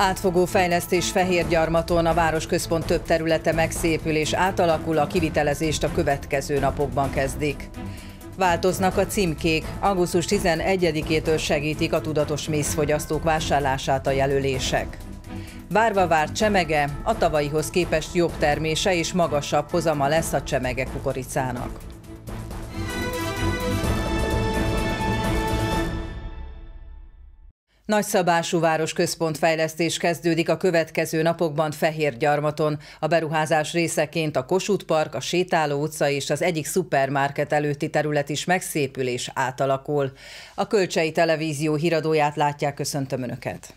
Átfogó fejlesztés Fehérgyarmaton, a városközpont több területe megszépül és átalakul, a kivitelezést a következő napokban kezdik. Változnak a címkék, augusztus 11-től segítik a tudatos mézfogyasztók vásárlását a jelölések. Várva várt csemege, a tavalyihoz képest jobb termése és magasabb hozama lesz a csemege kukoricának. Nagyszabású városközpontfejlesztés kezdődik a következő napokban Fehérgyarmaton. A beruházás részeként a Kossuth Park, a Sétáló utca és az egyik szupermarket előtti terület is megszépül és átalakul. A Kölcsei Televízió híradóját látják, köszöntöm Önöket!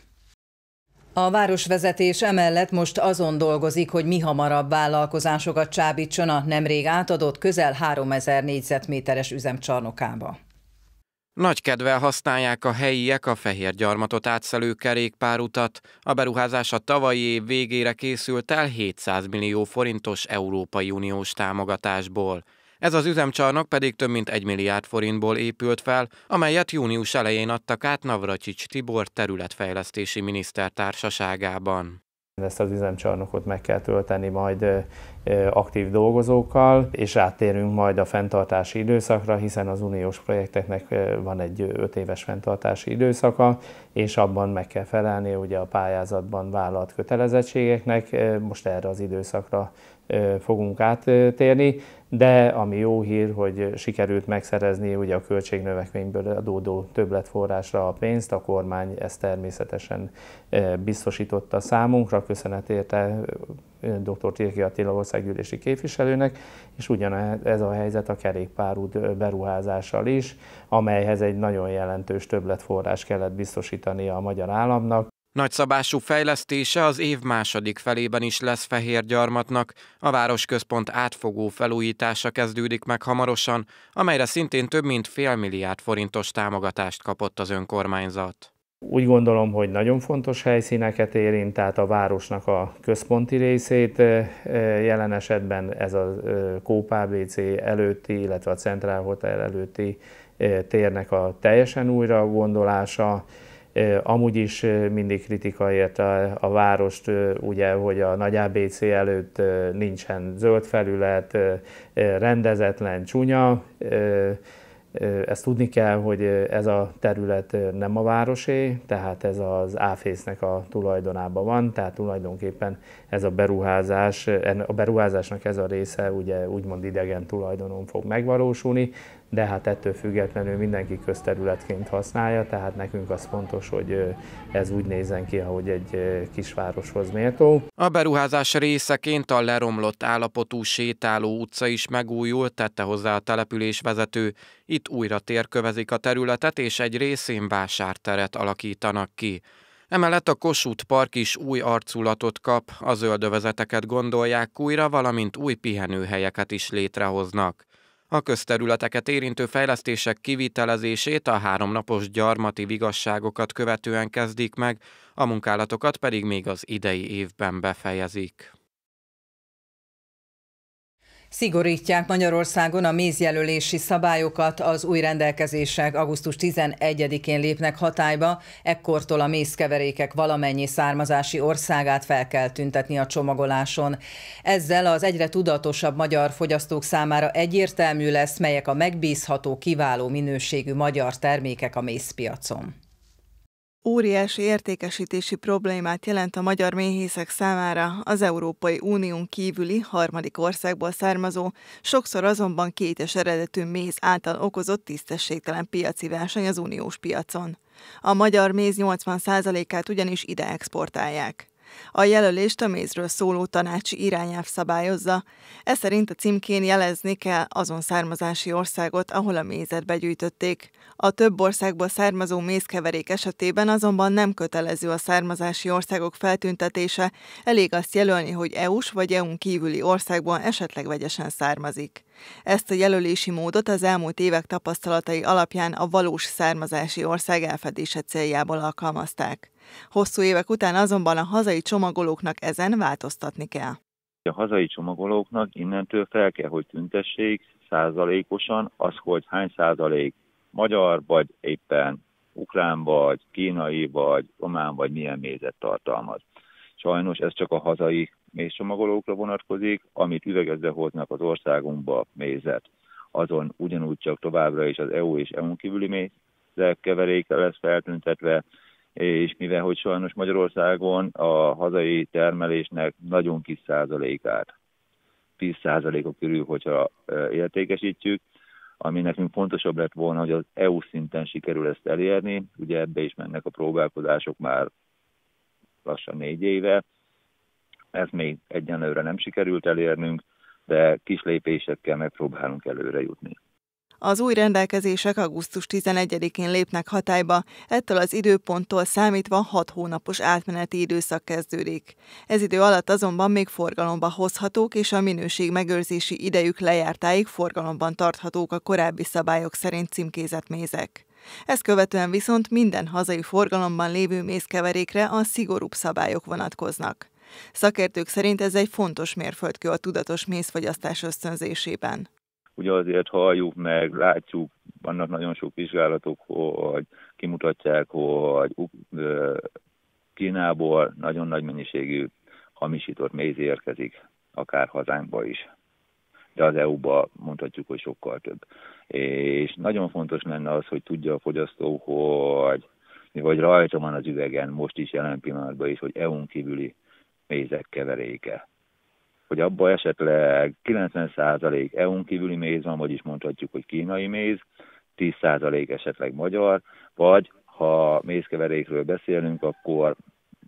A városvezetés emellett most azon dolgozik, hogy mihamarabb vállalkozásokat csábítson a nemrég átadott közel 3000 négyzetméteres üzemcsarnokába. Nagy kedvel használják a helyiek a Fehérgyarmatot átszelő kerékpárutat. A beruházás a tavalyi év végére készült el 700 millió forintos Európai Uniós támogatásból. Ez az üzemcsarnok pedig több mint 1 milliárd forintból épült fel, amelyet június elején adtak át Navracsics Tibor területfejlesztési miniszter társaságában. Ezt az üzemcsarnokot meg kell tölteni majd aktív dolgozókkal, és áttérünk majd a fenntartási időszakra, hiszen az uniós projekteknek van egy 5 éves fenntartási időszaka, és abban meg kell felelni ugye a pályázatban vállalt kötelezettségeknek. Most erre az időszakra fogunk áttérni, de ami jó hír, hogy sikerült megszerezni ugye a költségnövekményből adódó többletforrásra a pénzt, a kormány ezt természetesen biztosította számunkra, köszönet érte dr. Tirki Attila országgyűlési képviselőnek, és ugyanez a helyzet a kerékpárút beruházással is, amelyhez egy nagyon jelentős többletforrás kellett biztosítani a magyar államnak. Nagyszabású fejlesztése az év második felében is lesz Fehérgyarmatnak. A városközpont átfogó felújítása kezdődik meg hamarosan, amelyre szintén több mint fél milliárd forintos támogatást kapott az önkormányzat. Úgy gondolom, hogy nagyon fontos helyszíneket érint, tehát a városnak a központi részét, jelen esetben ez a Coop ABC előtti, illetve a Centrál Hotel előtti térnek a teljesen újra gondolása. Amúgy is mindig kritika érte a várost, ugye, hogy a Nagy ABC előtt nincsen zöld felület, rendezetlen, csúnya. Ezt tudni kell, hogy ez a terület nem a városé, tehát ez az AFÉSZ-nek a tulajdonában van, tehát tulajdonképpen ez a beruházásnak ez a része ugye úgymond idegen tulajdonon fog megvalósulni, de hát ettől függetlenül mindenki közterületként használja, tehát nekünk az fontos, hogy ez úgy nézzen ki, ahogy egy kisvároshoz méltó. A beruházás részeként a leromlott állapotú Sétáló utca is megújult, tette hozzá a településvezető. Itt újra térkövezik a területet, és egy részén vásárteret alakítanak ki. Emellett a Kossuth Park is új arculatot kap, a zöldövezeteket gondolják újra, valamint új pihenőhelyeket is létrehoznak. A közterületeket érintő fejlesztések kivitelezését a 3 napos gyarmati vigasságokat követően kezdik meg, a munkálatokat pedig még az idei évben befejezik. Szigorítják Magyarországon a mézjelölési szabályokat, az új rendelkezések augusztus 11-én lépnek hatályba, ekkortól a mézkeverékek valamennyi származási országát fel kell tüntetni a csomagoláson. Ezzel az egyre tudatosabb magyar fogyasztók számára egyértelmű lesz, melyek a megbízható, kiváló minőségű magyar termékek a mézpiacon. Óriási értékesítési problémát jelent a magyar méhészek számára az Európai Unión kívüli harmadik országból származó, sokszor azonban kétes eredetű méz által okozott tisztességtelen piaci verseny az uniós piacon. A magyar méz 80%-át ugyanis ide exportálják. A jelölést a mézről szóló tanácsi irányelv szabályozza, ez szerint a címkén jelezni kell azon származási országot, ahol a mézet begyűjtötték. A több országból származó mézkeverék esetében azonban nem kötelező a származási országok feltüntetése, elég azt jelölni, hogy EU-s vagy EU-n kívüli országból esetleg vegyesen származik. Ezt a jelölési módot az elmúlt évek tapasztalatai alapján a valós származási ország elfedése céljából alkalmazták. Hosszú évek után azonban a hazai csomagolóknak ezen változtatni kell. A hazai csomagolóknak innentől fel kell, hogy tüntessék százalékosan az, hogy hány százalék magyar, vagy éppen ukrán, vagy kínai, vagy román, vagy milyen mézet tartalmaz. Sajnos ez csak a hazai mézcsomagolókra vonatkozik, amit üvegezve hoznak az országunkba mézet. Azon ugyanúgy csak továbbra is az EU és EU-n kívüli mézek keveréke lesz feltüntetve, és mivel hogy sajnos Magyarországon a hazai termelésnek nagyon kis százalékát, 10%-a körül, hogyha értékesítjük, ami nekünk fontosabb lett volna, hogy az EU szinten sikerül ezt elérni. Ugye ebbe is mennek a próbálkozások már lassan 4 éve. Ez még egyenlőre nem sikerült elérnünk, de kis lépésekkel megpróbálunk előre jutni. Az új rendelkezések augusztus 11-én lépnek hatályba, ettől az időponttól számítva 6 hónapos átmeneti időszak kezdődik. Ez idő alatt azonban még forgalomba hozhatók, és a minőségmegőrzési idejük lejártáig forgalomban tarthatók a korábbi szabályok szerint címkézett mézek. Ezt követően viszont minden hazai forgalomban lévő mézkeverékre a szigorúbb szabályok vonatkoznak. Szakértők szerint ez egy fontos mérföldkő a tudatos mézfogyasztás ösztönzésében. Ugye azért halljuk meg, látjuk, vannak nagyon sok vizsgálatok, hogy kimutatják, hogy Kínából nagyon nagy mennyiségű hamisított méz érkezik, akár hazánkba is. De az EU-ba mondhatjuk, hogy sokkal több. És nagyon fontos lenne az, hogy tudja a fogyasztó, hogy rajta van az üvegen, most is jelen pillanatban is, hogy EU-n kívüli mézek keveréke. Hogy abban esetleg 90% EU-n kívüli méz van, vagyis mondhatjuk, hogy kínai méz, 10% esetleg magyar, vagy ha mézkeverékről beszélünk, akkor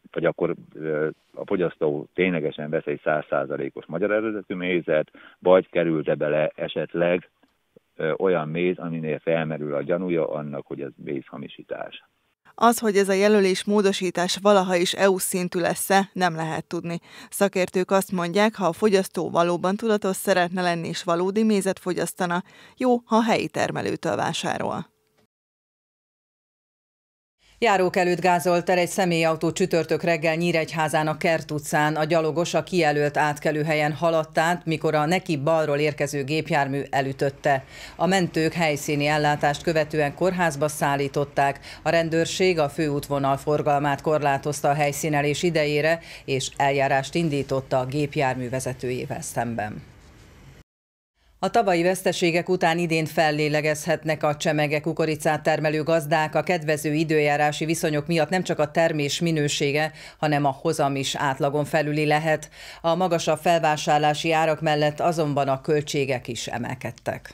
a fogyasztó ténylegesen vesz egy 100%-os magyar eredetű mézet, vagy került-e bele esetleg olyan méz, aminél felmerül a gyanúja annak, hogy ez mézhamisítás. Az, hogy ez a jelölés módosítás valaha is EU szintű lesz-e, nem lehet tudni. Szakértők azt mondják, ha a fogyasztó valóban tudatos szeretne lenni és valódi mézet fogyasztana, jó, ha helyi termelőtől vásárol. Járók előtt gázolt el egy személyautó csütörtök reggel Nyíregyházán a Kert utcán. A gyalogos a kijelölt átkelőhelyen haladt át, mikor a neki balról érkező gépjármű elütötte. A mentők helyszíni ellátást követően kórházba szállították. A rendőrség a főútvonal forgalmát korlátozta a helyszínelés idejére, és eljárást indította a gépjármű vezetőjével szemben. A tavalyi veszteségek után idén fellélegezhetnek a csemege kukoricát termelő gazdák. A kedvező időjárási viszonyok miatt nem csak a termés minősége, hanem a hozam is átlagon felüli lehet. A magasabb felvásárlási árak mellett azonban a költségek is emelkedtek.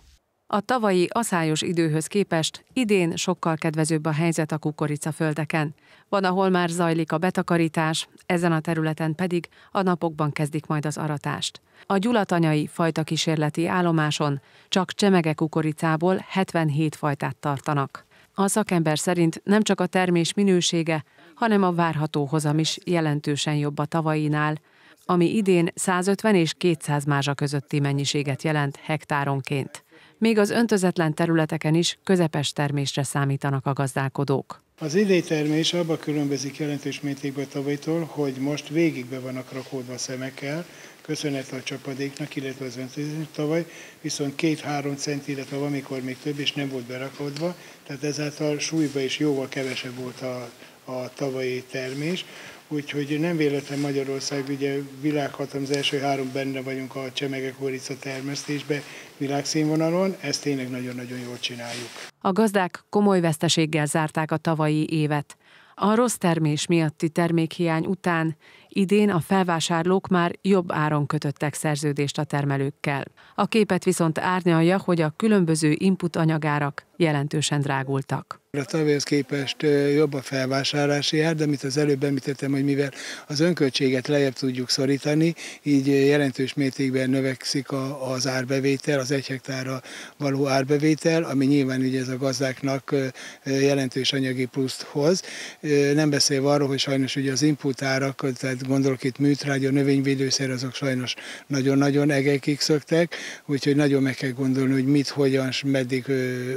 A tavalyi aszályos időhöz képest idén sokkal kedvezőbb a helyzet a kukoricaföldeken. Van, ahol már zajlik a betakarítás, ezen a területen pedig a napokban kezdik majd az aratást. A gyulatanyai fajta kísérleti állomáson csak csemege kukoricából 77 fajtát tartanak. A szakember szerint nem csak a termés minősége, hanem a várható hozam is jelentősen jobb a tavainál, ami idén 150 és 200 mázsa közötti mennyiséget jelent hektáronként. Még az öntözetlen területeken is közepes termésre számítanak a gazdálkodók. Az idei termés abban különbözik jelentős mértékben tavalytól, hogy most végig be vannak rakódva szemekkel, köszönet a csapadéknak, illetve az öntözésnek tavaly, viszont 2-3 centi, illetve valamikor még több, és nem volt berakódva, tehát ezáltal súlyban is jóval kevesebb volt a tavalyi termés. Úgyhogy nem véletlen Magyarország, ugye világhatalom, az első 3 benne vagyunk a csemege kukorica termesztésbe világszínvonalon, ezt tényleg nagyon-nagyon jól csináljuk. A gazdák komoly veszteséggel zárták a tavalyi évet. A rossz termés miatti termékhiány után idén a felvásárlók már jobb áron kötöttek szerződést a termelőkkel. A képet viszont árnyalja, hogy a különböző input anyagárak jelentősen drágultak. A tavalyhoz képest jobb a felvásárlási ár, de amit az előbb említettem, hogy mivel az önköltséget lejjebb tudjuk szorítani, így jelentős mértékben növekszik az árbevétel, az 1 hektárra való árbevétel, ami nyilván ugye ez a gazdáknak jelentős anyagi pluszt hoz. Nem beszélve arról, hogy sajnos ugye az input árak, tehát gondolok itt műtrágya, növényvédőszer, azok sajnos nagyon-nagyon egekig szöktek, úgyhogy nagyon meg kell gondolni, hogy mit, hogyan, meddig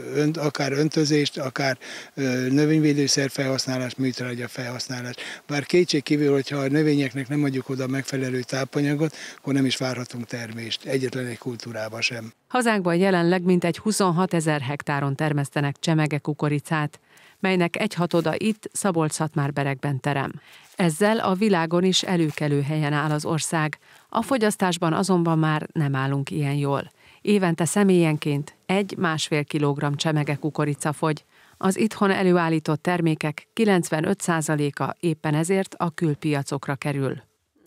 akár öntözést, akár növényvédőszer felhasználás, műtrágya felhasználás. Bár kétségkívül, hogyha a növényeknek nem adjuk oda megfelelő tápanyagot, akkor nem is várhatunk termést, egyetlen egy kultúrában sem. Hazánkban jelenleg mintegy 26 000 hektáron termesztenek csemege kukoricát. melynek 1/6 itt Szabolcs-Szatmár-Berekben terem. Ezzel a világon is előkelő helyen áll az ország. A fogyasztásban azonban már nem állunk ilyen jól. Évente személyenként 1-1,5 kilogramm csemege kukorica fogy. Az itthon előállított termékek 95%-a éppen ezért a külpiacokra kerül.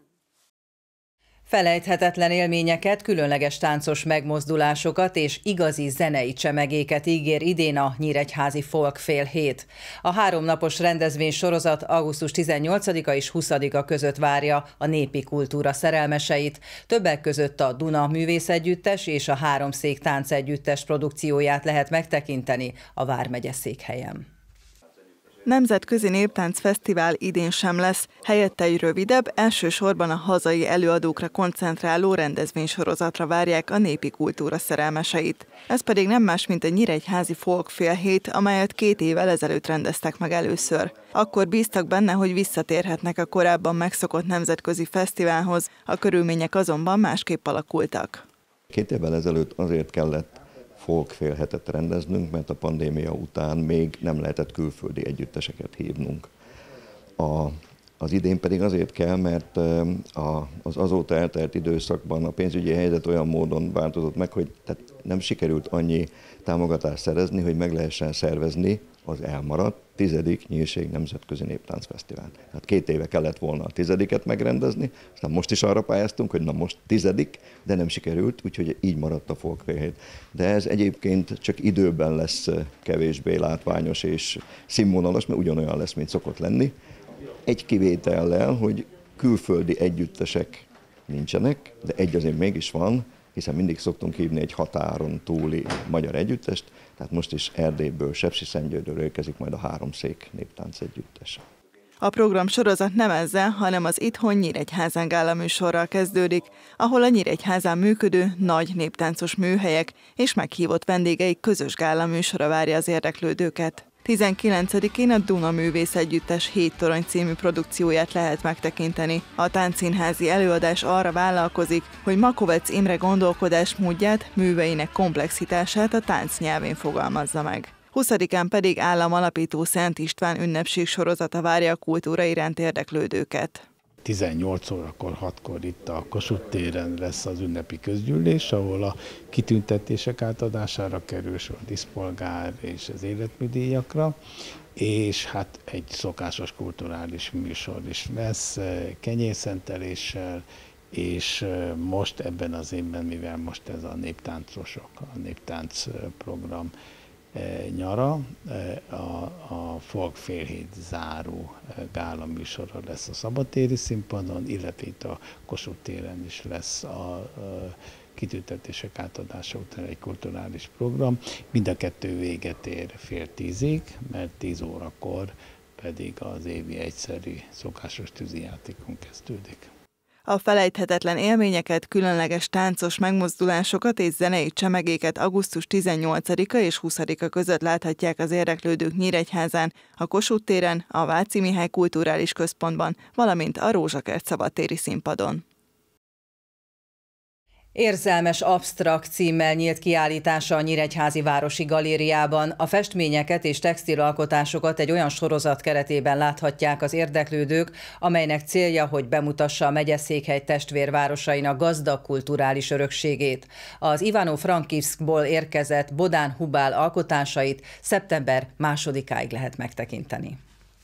Felejthetetlen élményeket, különleges táncos megmozdulásokat és igazi zenei csemegéket ígér idén a Nyíregyházi Folk Félhét. A 3 napos rendezvénysorozat augusztus 18-a és 20-a között várja a népi kultúra szerelmeseit, többek között a Duna Művészegyüttes és a Háromszék Táncegyüttes produkcióját lehet megtekinteni a vármegye székhelyen. Nemzetközi Néptáncfesztivál idén sem lesz, helyette egy rövidebb, elsősorban a hazai előadókra koncentráló rendezvénysorozatra várják a népi kultúra szerelmeseit. Ez pedig nem más, mint a Nyíregyházi Folk Félhét, amelyet 2 évvel ezelőtt rendeztek meg először. Akkor bíztak benne, hogy visszatérhetnek a korábban megszokott nemzetközi fesztiválhoz, a körülmények azonban másképp alakultak. 2 évvel ezelőtt azért kellett Folk Félhetet rendeznünk, mert a pandémia után még nem lehetett külföldi együtteseket hívnunk. Az idén pedig azért kell, mert az azóta eltelt időszakban a pénzügyi helyzet olyan módon változott meg, hogy tehát nem sikerült annyi támogatást szerezni, hogy meg lehessen szervezni az elmaradt 10. Nyírség Nemzetközi Néptáncfesztivál. Tehát 2 éve kellett volna a 10-et megrendezni, aztán most is arra pályáztunk, hogy na most 10., de nem sikerült, úgyhogy így maradt a Folk Félhét. De ez egyébként csak időben lesz kevésbé látványos és színvonalas, mert ugyanolyan lesz, mint szokott lenni. Egy kivétellel, hogy külföldi együttesek nincsenek, de egy azért mégis van, hiszen mindig szoktunk hívni egy határon túli magyar együttest, tehát most is Erdélyből, Sepsiszentgyörgyről érkezik majd a Háromszék Néptánc Együttes. A program sorozat nem ezzel, hanem az itthon Nyíregyházán gálaműsorral kezdődik, ahol a Nyíregyházán működő nagy néptáncos műhelyek és meghívott vendégeik közös gálaműsora várja az érdeklődőket. 19-én a Duna Művészegyüttes 7 torony című produkcióját lehet megtekinteni. A táncszínházi előadás arra vállalkozik, hogy Makovec Imre gondolkodásmódját, műveinek komplexitását a tánc nyelvén fogalmazza meg. 20-án pedig államalapító Szent István ünnepség sorozata várja a kultúra iránt érdeklődőket. 18 órakor, 6-kor itt a Kossuth téren lesz az ünnepi közgyűlés, ahol a kitüntetések átadására kerül sor, a díszpolgár és az életműdíjakra, és hát egy szokásos kulturális műsor is lesz, kenyérszenteléssel, és most ebben az évben, mivel most ez a néptáncosok, a néptánc program nyara, a Folk Félhét záró gála műsora lesz a szabadtéri színpadon, illetve itt a Kossuth téren is lesz a kitüntetések átadása után egy kulturális program. Mind a 2 véget ér 9:30, mert 10 órakor pedig az évi egyszerű szokásos tűzijátékon kezdődik. A felejthetetlen élményeket, különleges táncos megmozdulásokat és zenei csemegéket augusztus 18-a és 20-a között láthatják az érdeklődők Nyíregyházán, a Kossuth téren, a Váci Mihály Kulturális Központban, valamint a Rózsakert szabadtéri színpadon. Érzelmes absztrakt címmel nyílt kiállítása a Nyíregyházi Városi Galériában. A festményeket és textilalkotásokat egy olyan sorozat keretében láthatják az érdeklődők, amelynek célja, hogy bemutassa a megyeszékhely testvérvárosainak gazdag kulturális örökségét. Az Ivano-Frankivskból érkezett Bodán Hubál alkotásait szeptember 2-áig lehet megtekinteni.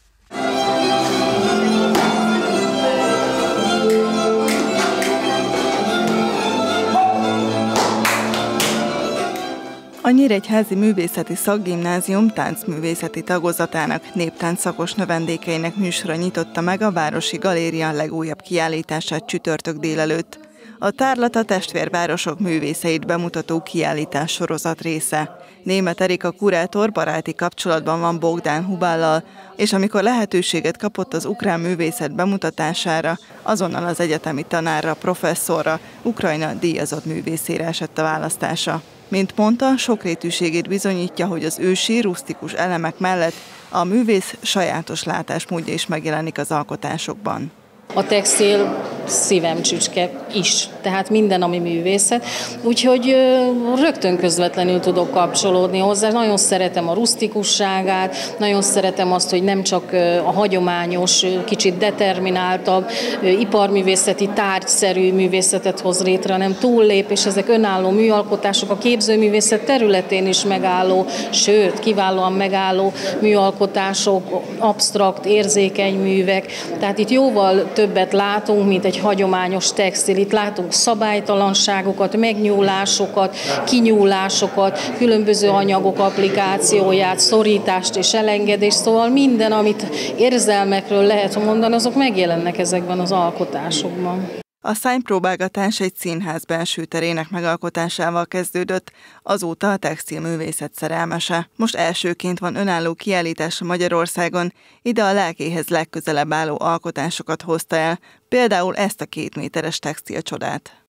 A Nyíregyházi Művészeti Szakgimnázium táncművészeti tagozatának néptánc szakos növendékeinek műsora nyitotta meg a Városi Galéria legújabb kiállítását csütörtök délelőtt. A tárlat a testvérvárosok művészeit bemutató kiállítás sorozat része. Németh Erika kurátor baráti kapcsolatban van Bogdán Hubállal, és amikor lehetőséget kapott az ukrán művészet bemutatására, azonnal az egyetemi tanárra, professzorra, Ukrajna díjazott művészére esett a választása. Mint mondta, sokrétűségét bizonyítja, hogy az ősi, rusztikus elemek mellett a művész sajátos látásmódja is megjelenik az alkotásokban. A textil szívem csücske is, tehát minden, ami művészet. Úgyhogy rögtön közvetlenül tudok kapcsolódni hozzá. Nagyon szeretem a rusztikusságát, nagyon szeretem azt, hogy nem csak a hagyományos, kicsit determináltabb, iparművészeti, tárgyszerű művészetet hoz létre, hanem túllép, és ezek önálló műalkotások, a képzőművészet területén is megálló, sőt, kiválóan megálló műalkotások, absztrakt, érzékeny művek. Tehát itt jóval többet látunk, mint egy hagyományos textil. Itt látunk szabálytalanságokat, megnyúlásokat, kinyúlásokat, különböző anyagok applikációját, szorítást és elengedést, szóval minden, amit érzelmekről lehet mondani, azok megjelennek ezekben az alkotásokban. A szárnypróbálgatás egy színház belső terének megalkotásával kezdődött, azóta a textilművészet szerelmese. Most elsőként van önálló kiállítása Magyarországon, ide a lelkéhez legközelebb álló alkotásokat hozta el, például ezt a 2 méteres textilcsodát.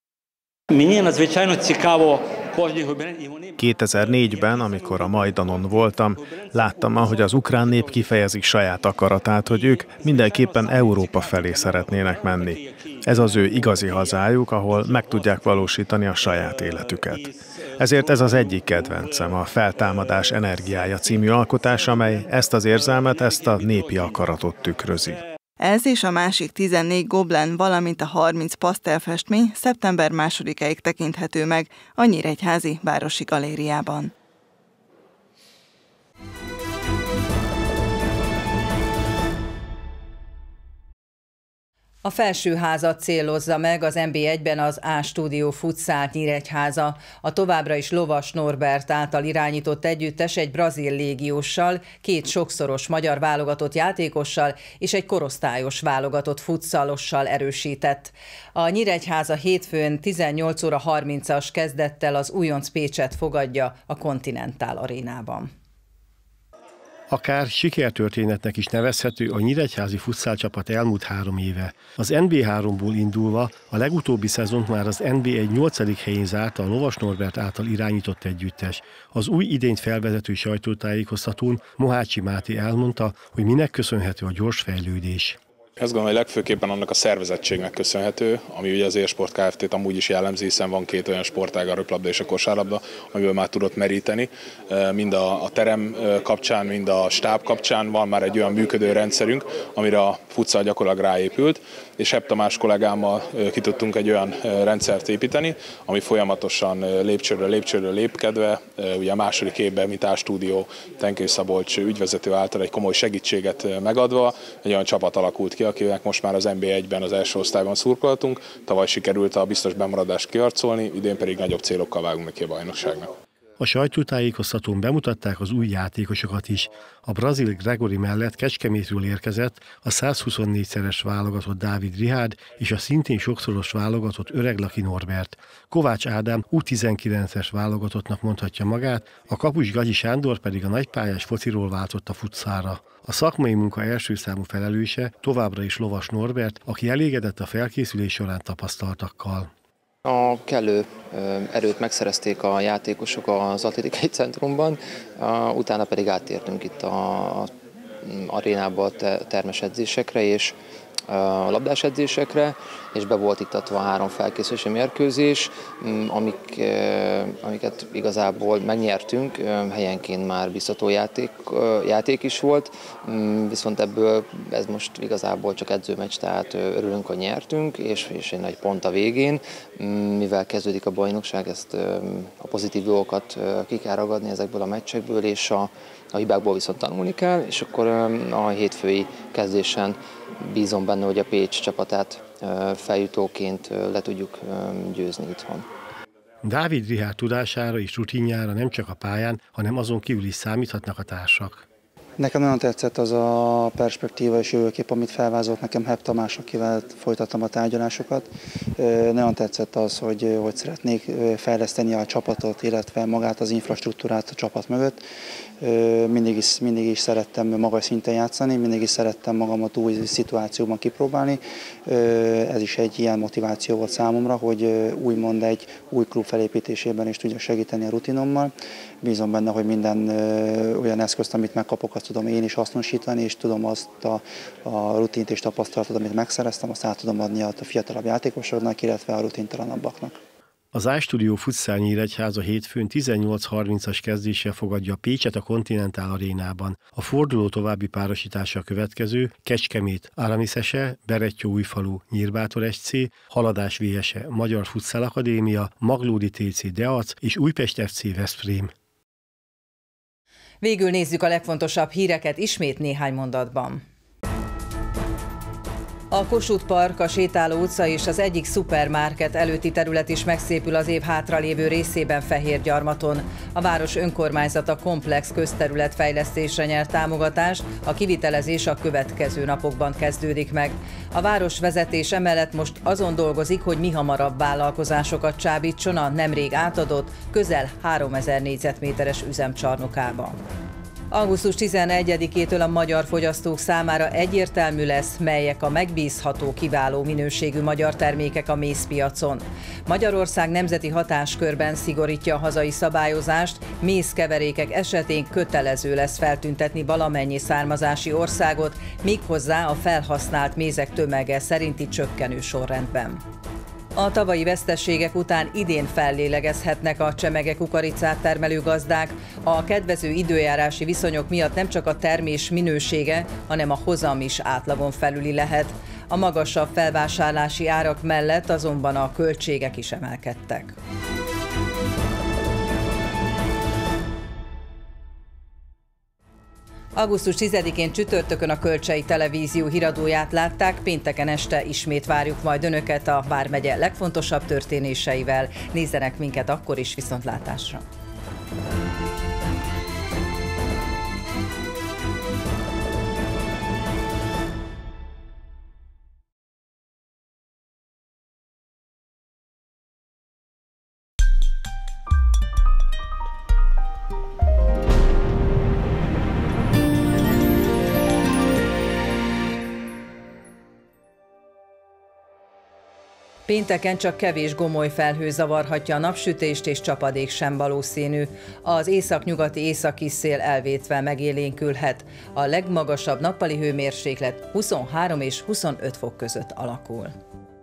2004-ben, amikor a Majdanon voltam, láttam, ahogy az ukrán nép kifejezik saját akaratát, hogy ők mindenképpen Európa felé szeretnének menni. Ez az ő igazi hazájuk, ahol meg tudják valósítani a saját életüket. Ezért ez az egyik kedvencem, a Feltámadás energiája című alkotás, amely ezt az érzelmet, ezt a népi akaratot tükrözi. Ez és a másik 14 goblen, valamint a 30 pasztelfestmény szeptember 2-áig tekinthető meg a Nyíregyházi Városi Galériában. A felsőházat célozza meg az NB1-ben az A-Stúdió Futsal Nyíregyháza. A továbbra is Lovas Norbert által irányított együttes egy brazil légióssal, 2 sokszoros magyar válogatott játékossal és egy korosztályos válogatott futsalossal erősített. A Nyíregyháza hétfőn 18:30 kezdettel az újonc Pécset fogadja a Continental Arénában. Akár sikertörténetnek is nevezhető a nyíregyházi futszálcsapat elmúlt 3 éve. Az NB3-ból indulva a legutóbbi szezont már az NB1 8. helyén zárta a Lovas Norbert által irányított együttes. Az új idényt felvezető sajtótájékoztatón Mohácsi Máté elmondta, hogy minek köszönhető a gyors fejlődés. Azt gondolom, hogy legfőképpen annak a szervezettségnek köszönhető, ami ugye az Élsport Kft-t amúgy is jellemzi, hiszen van 2 olyan sportág, a röplabda és a kosárlabda, amiből már tudott meríteni. Mind a terem kapcsán, mind a stáb kapcsán van már egy olyan működő rendszerünk, amire a futsal gyakorlatilag ráépült, és Hepp Tamás kollégámmal ki tudtunk egy olyan rendszert építeni, ami folyamatosan lépcsőről lépkedve, ugye a második évben, mint A-Stúdió, Tenkő Szabolcs ügyvezető által egy komoly segítséget megadva, egy olyan csapat alakult ki, akinek most már az NB1-ben az első osztályban szurkoltunk. Tavaly sikerült a biztos bemaradást kiharcolni, idén pedig nagyobb célokkal vágunk neki a bajnokságnak. A sajtótájékoztatón bemutatták az új játékosokat is. A brazil Gregory mellett Kecskemétről érkezett a 124-szeres válogatott Dávid Rihárd és a szintén sokszoros válogatott Öreglaki Norbert. Kovács Ádám U19-es válogatottnak mondhatja magát, a kapus Gagyi Sándor pedig a nagypályás fociról váltott a futszálra. A szakmai munka első számú felelőse továbbra is Lovas Norbert, aki elégedett a felkészülés során tapasztaltakkal. A kellő erőt megszerezték a játékosok az atlétikai centrumban, utána pedig áttértünk itt az arénába a termes edzésekre és a labdás edzésekre, és be volt iktatva 3 felkészülési mérkőzés, amiket igazából megnyertünk, helyenként már biztató játék is volt, viszont ebből ez most igazából csak edzőmeccs, tehát örülünk, hogy nyertünk, és egy nagy pont a végén, mivel kezdődik a bajnokság, ezt a pozitív dolgokat ki kell ragadni ezekből a meccsekből, és a hibákból viszont tanulni kell, és akkor a hétfői kezdésen bízom benne, hogy a Pécs csapatát feljutóként le tudjuk győzni itthon. Dávid Rihárd tudására és rutinjára nem csak a pályán, hanem azon kívül is számíthatnak a társak. Nekem nagyon tetszett az a perspektíva és jövőkép, amit felvázolt nekem Hepp Tamás, akivel folytattam a tárgyalásokat. Nagyon tetszett az, hogy szeretnék fejleszteni a csapatot, illetve magát az infrastruktúrát a csapat mögött. Mindig is szerettem magas szinten játszani, mindig is szerettem magamat új szituációban kipróbálni. Ez is egy ilyen motiváció volt számomra, hogy úgymond egy új klub felépítésében is tudjak segíteni a rutinommal. Bízom benne, hogy minden olyan eszközt, amit megkapok, azt tudom én is hasznosítani, és tudom azt a rutint és tapasztalatot, amit megszereztem, azt át tudom adni a fiatalabb játékosoknak, illetve a rutintalanabbaknak. Az iStudio Futsal Nyíregyháza hétfőn 18:30-as kezdéssel fogadja Pécset a Continental Arénában. A forduló további párosítása a következő: Kecskemét Aramiszese, Berettyóújfalu Nyírbátor SC, Haladás VS-e Magyar Futsal Akadémia, Maglódi TC Deac és Újpest FC Veszprém. Végül nézzük a legfontosabb híreket ismét néhány mondatban. A Kossuth Park, a Sétáló utca és az egyik szupermarket előtti terület is megszépül az év hátralévő részében Fehérgyarmaton. A város önkormányzata komplex közterületfejlesztésre nyert támogatást, a kivitelezés a következő napokban kezdődik meg. A városvezetés emellett most azon dolgozik, hogy mihamarabb vállalkozásokat csábítson a nemrég átadott, közel 3000 négyzetméteres üzemcsarnokába. Augusztus 11-től a magyar fogyasztók számára egyértelmű lesz, melyek a megbízható, kiváló minőségű magyar termékek a mézpiacon. Magyarország nemzeti hatáskörben szigorítja a hazai szabályozást, mézkeverékek esetén kötelező lesz feltüntetni valamennyi származási országot, méghozzá a felhasznált mézek tömege szerinti csökkenő sorrendben. A tavalyi veszteségek után idén fellélegezhetnek a csemege kukoricát termelő gazdák. A kedvező időjárási viszonyok miatt nem csak a termés minősége, hanem a hozam is átlagon felüli lehet. A magasabb felvásárlási árak mellett azonban a költségek is emelkedtek. Augusztus 10-én csütörtökön a Kölcsei Televízió híradóját látták, pénteken este ismét várjuk majd Önöket a vármegye legfontosabb történéseivel. Nézzenek minket akkor is, viszontlátásra! Pénteken csak kevés gomoly felhő zavarhatja a napsütést, és csapadék sem valószínű. Az északnyugati északi szél elvétve megélénkülhet. A legmagasabb nappali hőmérséklet 23 és 25 fok között alakul.